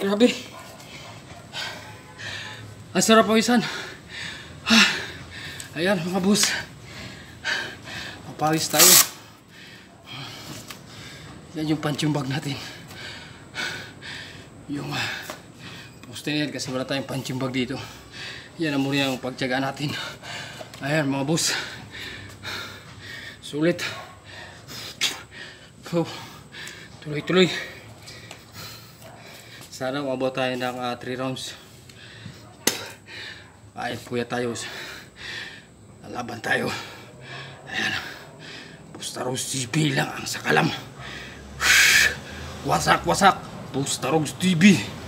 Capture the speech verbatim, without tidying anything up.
Grabe. Ang sarap pawisan. Ayan mga boss. Papawis tayo. Yan yung punching bag natin. Yung uh, poste na yan kasi wala tayong punching bag dito. Yan ang muna yung pagtyagaan natin. Ayan mga boss. Sulit. Oh, tuloy-tuloy. Sana umabot tayo ng three uh, rounds. Ay, puya tayo. Lalaban tayo. Ayan. Bustarogs T V lang ang sakalam. Wasak, wasak. Bustarogs T V.